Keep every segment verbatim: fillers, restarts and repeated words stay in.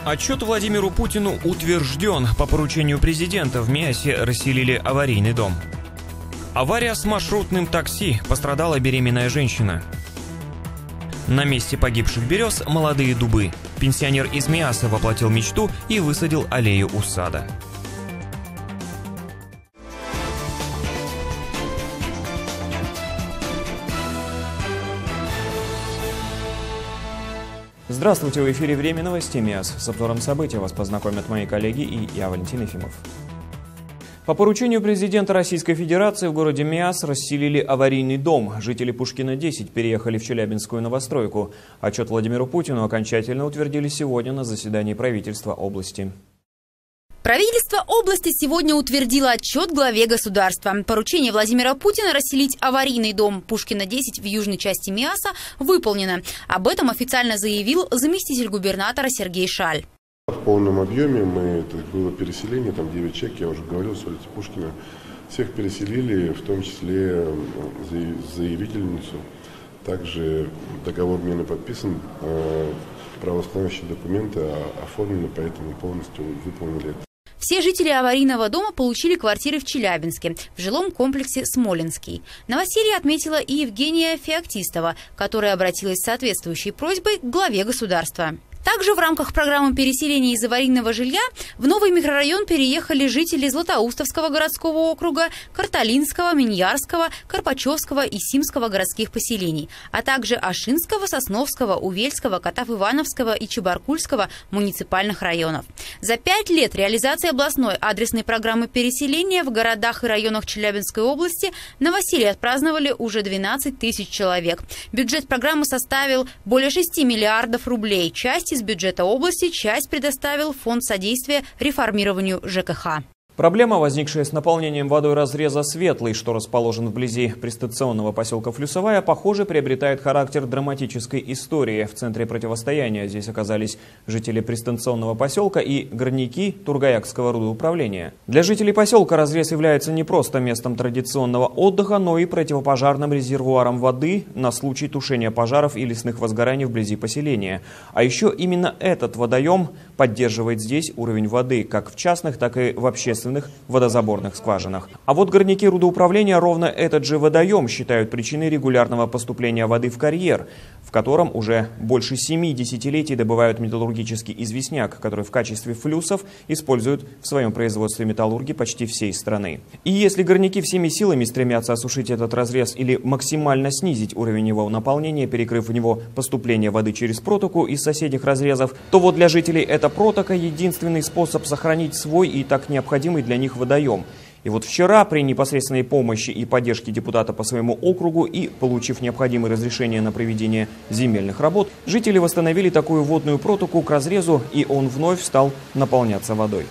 Отчет Владимиру Путину утвержден. По поручению президента в Миасе расселили аварийный дом. Авария с маршрутным такси. Пострадала беременная женщина. На месте погибших берез молодые дубы. Пенсионер из Миаса воплотил мечту и высадил аллею у сада. Здравствуйте, в эфире «Время новостей МИАС». С обзором событий вас познакомят мои коллеги и я, Валентин Ефимов. По поручению президента Российской Федерации в городе Миас расселили аварийный дом. Жители Пушкина десять переехали в Челябинскую новостройку. Отчет Владимиру Путину окончательно утвердили сегодня на заседании правительства области. Правительство области сегодня утвердило отчет главе государства. Поручение Владимира Путина расселить аварийный дом Пушкина десять в южной части Миаса выполнено. Об этом официально заявил заместитель губернатора Сергей Шаль. В полном объеме мы, это было переселение, там девять человек, я уже говорил, с улицы Пушкина. Всех переселили, в том числе заявительницу. Также договор обмена подписан, правоустанавливающие документы оформлены, поэтому полностью выполнили это. Все жители аварийного дома получили квартиры в Челябинске, в жилом комплексе «Смоленский». Новоселье отметила и Евгения Феоктистова, которая обратилась с соответствующей просьбой к главе государства. Также в рамках программы переселения из аварийного жилья в новый микрорайон переехали жители Златоустовского городского округа, Карталинского, Миньярского, Карпачевского и Симского городских поселений, а также Ашинского, Сосновского, Увельского, Катав-Ивановского и Чебаркульского муниципальных районов. За пять лет реализации областной адресной программы переселения в городах и районах Челябинской области новоселье отпраздновали уже двенадцать тысяч человек. Бюджет программы составил более шести миллиардов рублей. Часть из бюджета области, часть предоставил Фонд содействия реформированию ЖКХ. Проблема, возникшая с наполнением водой разреза Светлый, что расположен вблизи пристационного поселка Флюсовая, похоже, приобретает характер драматической истории. В центре противостояния здесь оказались жители пристационного поселка и горняки Тургаякского рудоуправления. Для жителей поселка разрез является не просто местом традиционного отдыха, но и противопожарным резервуаром воды на случай тушения пожаров и лесных возгораний вблизи поселения. А еще именно этот водоем поддерживает здесь уровень воды, как в частных, так и в общественных водозаборных скважинах. А вот горняки рудоуправления ровно этот же водоем считают причиной регулярного поступления воды в карьер, в котором уже больше семи десятилетий добывают металлургический известняк, который в качестве флюсов используют в своем производстве металлурги почти всей страны. И если горняки всеми силами стремятся осушить этот разрез или максимально снизить уровень его наполнения, перекрыв в него поступление воды через протоку из соседних разрезов, то вот для жителей эта протока единственный способ сохранить свой и так необходимый для них водоем. И вот вчера при непосредственной помощи и поддержке депутата по своему округу и получив необходимое разрешение на проведение земельных работ, жители восстановили такую водную протоку к разрезу, и он вновь стал наполняться водой.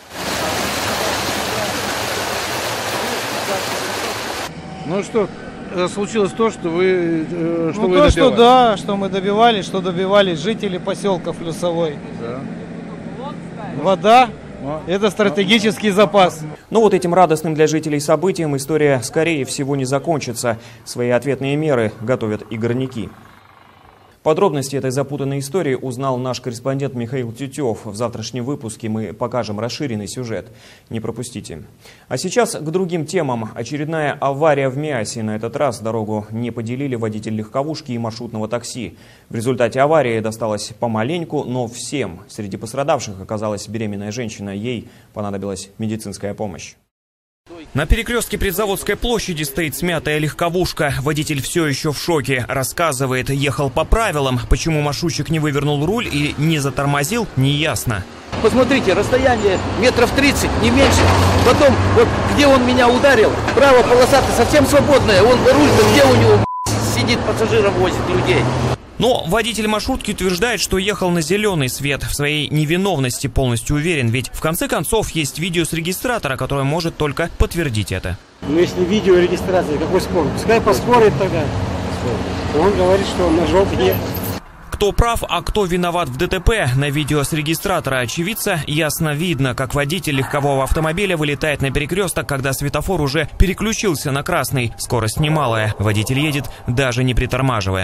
Ну что, случилось то, что вы, э, что ну, вы то, добивались? что да, что мы добивались, что добивались жители поселка Флюсовой. Да. Вода. Это стратегический запас. Но вот этим радостным для жителей событием история, скорее всего, не закончится. Свои ответные меры готовят и горняки. Подробности этой запутанной истории узнал наш корреспондент Михаил Тютев. В завтрашнем выпуске мы покажем расширенный сюжет. Не пропустите. А сейчас к другим темам. Очередная авария в Миасе. На этот раз дорогу не поделили водитель легковушки и маршрутного такси. В результате аварии досталось помаленьку, но всем. Среди пострадавших оказалась беременная женщина. Ей понадобилась медицинская помощь. На перекрестке Предзаводской площади стоит смятая легковушка. Водитель все еще в шоке. Рассказывает, ехал по правилам. Почему маршрутчик не вывернул руль и не затормозил, неясно. Посмотрите, расстояние метров тридцать, не меньше. Потом, вот где он меня ударил, правая полоса-то совсем свободная. Он руль-то где у него сидит, пассажиров возит людей. Но водитель маршрутки утверждает, что ехал на зеленый свет. В своей невиновности полностью уверен, ведь в конце концов есть видео с регистратора, которое может только подтвердить это. Но если видеорегистрация, какой спор? Пускай поспорит тогда. Он говорит, что он на желтый ехал. Кто прав, а кто виноват в ДТП, на видео с регистратора очевидца ясно видно, как водитель легкового автомобиля вылетает на перекресток, когда светофор уже переключился на красный. Скорость немалая. Водитель едет, даже не притормаживая.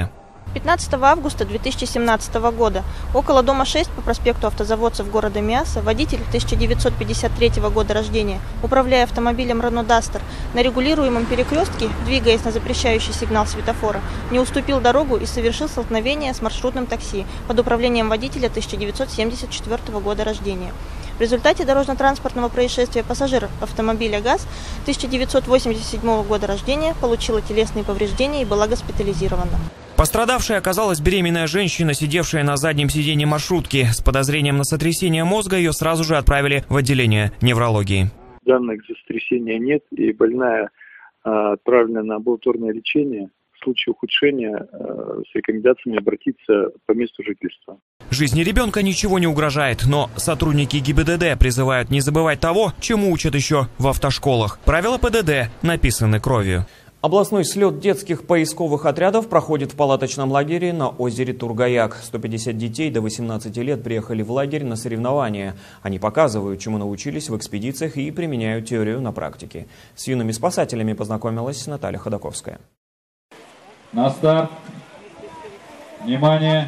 пятнадцатого августа две тысячи семнадцатого года около дома шесть по проспекту Автозаводцев города Миасса водитель тысяча девятьсот пятьдесят третьего года рождения, управляя автомобилем Renault Duster, на регулируемом перекрестке, двигаясь на запрещающий сигнал светофора, не уступил дорогу и совершил столкновение с маршрутным такси под управлением водителя тысяча девятьсот семьдесят четвёртого года рождения. В результате дорожно-транспортного происшествия пассажир автомобиля ГАЗ тысяча девятьсот восемьдесят седьмого года рождения получила телесные повреждения и была госпитализирована. Пострадавшей оказалась беременная женщина, сидевшая на заднем сиденье маршрутки. С подозрением на сотрясение мозга ее сразу же отправили в отделение неврологии. Данных сотрясения нет, и больная а, отправлена на амбулаторное лечение. В случае ухудшения а, с рекомендациями обратиться по месту жительства. Жизни ребенка ничего не угрожает, но сотрудники ГИБДД призывают не забывать того, чему учат еще в автошколах. Правила ПДД написаны кровью. Областной слет детских поисковых отрядов проходит в палаточном лагере на озере Тургаяк. сто пятьдесят детей до восемнадцати лет приехали в лагерь на соревнования. Они показывают, чему научились в экспедициях и применяют теорию на практике. С юными спасателями познакомилась Наталья Ходаковская. На старт. Внимание.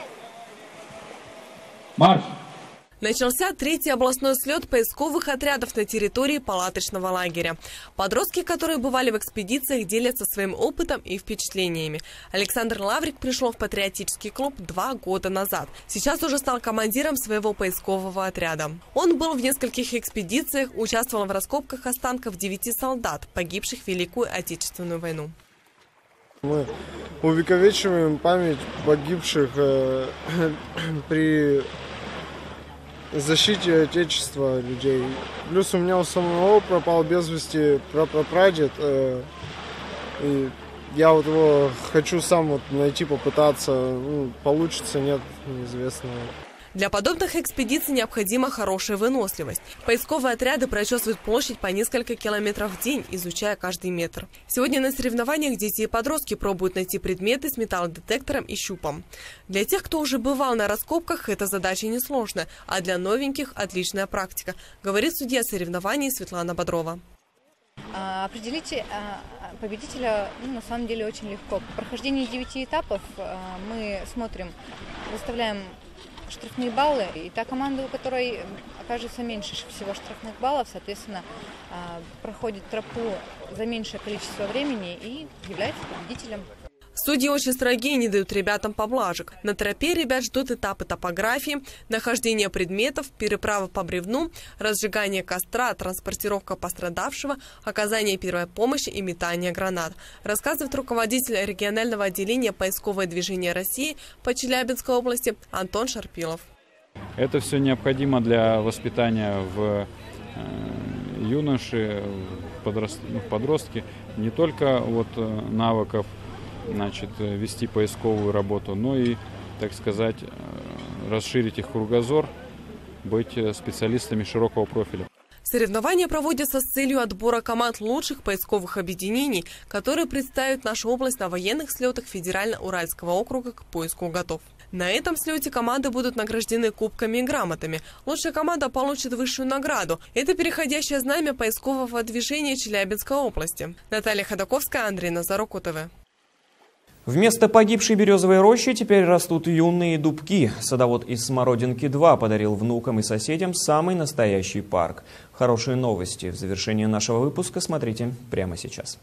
Марш! Начался третий областной слет поисковых отрядов на территории палаточного лагеря. Подростки, которые бывали в экспедициях, делятся своим опытом и впечатлениями. Александр Лаврик пришел в патриотический клуб два года назад. Сейчас уже стал командиром своего поискового отряда. Он был в нескольких экспедициях, участвовал в раскопках останков девяти солдат, погибших в Великую Отечественную войну. Мы увековечиваем память погибших э, при защите Отечества людей. Плюс у меня у самого пропал без вести прапрапрадед. Э, и я вот его хочу сам вот найти, попытаться. Ну, получится, нет, неизвестно. Для подобных экспедиций необходима хорошая выносливость. Поисковые отряды прочесывают площадь по несколько километров в день, изучая каждый метр. Сегодня на соревнованиях дети и подростки пробуют найти предметы с металлодетектором и щупом. Для тех, кто уже бывал на раскопках, эта задача несложная, а для новеньких – отличная практика, говорит судья соревнований Светлана Бодрова. Определить победителя ну, на самом деле очень легко. По прохождении девяти этапов мы смотрим, выставляем штрафные баллы, и та команда, у которой окажется меньше всего штрафных баллов, соответственно, проходит тропу за меньшее количество времени и является победителем. Судьи очень строгие, не дают ребятам поблажек. На тропе ребят ждут этапы топографии, нахождение предметов, переправа по бревну, разжигание костра, транспортировка пострадавшего, оказание первой помощи и метание гранат, рассказывает руководитель регионального отделения поисковое движение России по Челябинской области Антон Шарпилов. Это все необходимо для воспитания в юноше, в подростке не только вот навыков, значит, вести поисковую работу, но и, так сказать, расширить их кругозор, быть специалистами широкого профиля. Соревнования проводятся с целью отбора команд лучших поисковых объединений, которые представят нашу область на военных слетах Федерально-Уральского округа «К поиску готов». На этом слете команды будут награждены кубками и грамотами. Лучшая команда получит высшую награду. Это переходящее знамя поискового движения Челябинской области. Наталья Ходаковская, Андрей Назарук, УТВ. Вместо погибшей березовой рощи теперь растут юные дубки. Садовод из Смородинки-два подарил внукам и соседям самый настоящий парк. Хорошие новости. В завершении нашего выпуска смотрите прямо сейчас.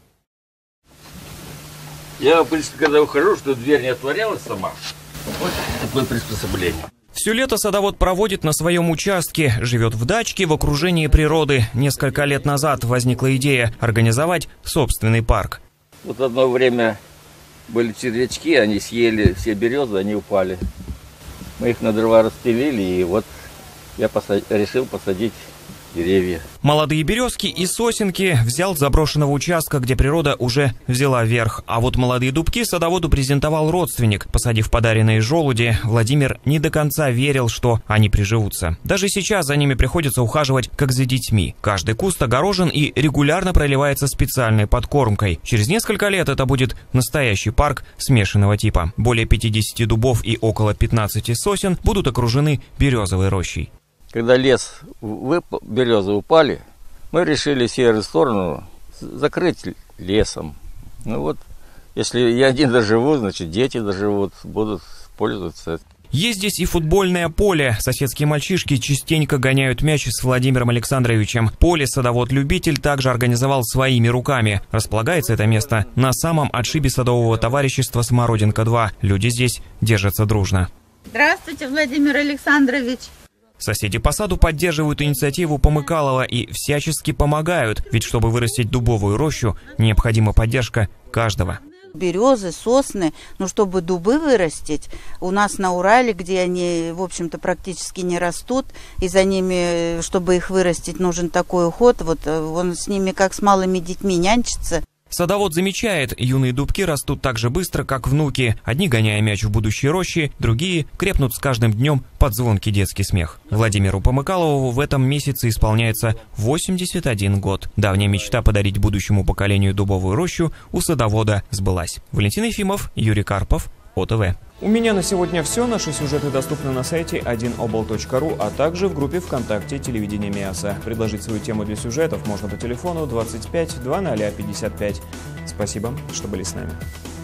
Я обычно, когда ухожу, что дверь не отворялась сама. Вот такое приспособление. Все лето садовод проводит на своем участке, живет в дачке в окружении природы. Несколько лет назад возникла идея организовать собственный парк. Вот одно время были червячки, они съели все березы, они упали. Мы их на дрова расстелили, и вот я посад... решил посадить деревья. Молодые березки и сосенки взял с заброшенного участка, где природа уже взяла верх. А вот молодые дубки садоводу презентовал родственник. Посадив подаренные желуди, Владимир не до конца верил, что они приживутся. Даже сейчас за ними приходится ухаживать, как за детьми. Каждый куст огорожен и регулярно проливается специальной подкормкой. Через несколько лет это будет настоящий парк смешанного типа. Более пятидесяти дубов и около пятнадцати сосен будут окружены березовой рощей. Когда лес выпал, березы упали, мы решили северную сторону закрыть лесом. Ну вот Если я один доживу, значит дети доживут, будут пользоваться. Есть здесь и футбольное поле. Соседские мальчишки частенько гоняют мяч с Владимиром Александровичем. Поле садовод-любитель также организовал своими руками. Располагается это место на самом отшибе садового товарищества «Смородинка-два». Люди здесь держатся дружно. Здравствуйте, Владимир Александрович. Соседи по саду поддерживают инициативу Помыкалова и всячески помогают. Ведь чтобы вырастить дубовую рощу, необходима поддержка каждого. Березы, сосны, но чтобы дубы вырастить, у нас на Урале, где они, в общем-то, практически не растут, и за ними, чтобы их вырастить, нужен такой уход, вот он с ними как с малыми детьми нянчится. Садовод замечает, юные дубки растут так же быстро, как внуки. Одни гоняя мяч в будущей рощи, другие крепнут с каждым днем под звонкий детский смех. Владимиру Помыкалову в этом месяце исполняется восемьдесят один год. Давняя мечта подарить будущему поколению дубовую рощу у садовода сбылась. Валентин Ефимов, Юрий Карпов, О Тэ Вэ. У меня на сегодня все. Наши сюжеты доступны на сайте один обл точка ру, а также в группе ВКонтакте «Телевидение МИАСа». Предложить свою тему для сюжетов можно по телефону двадцать пять двадцать пятьдесят пять. Спасибо, что были с нами.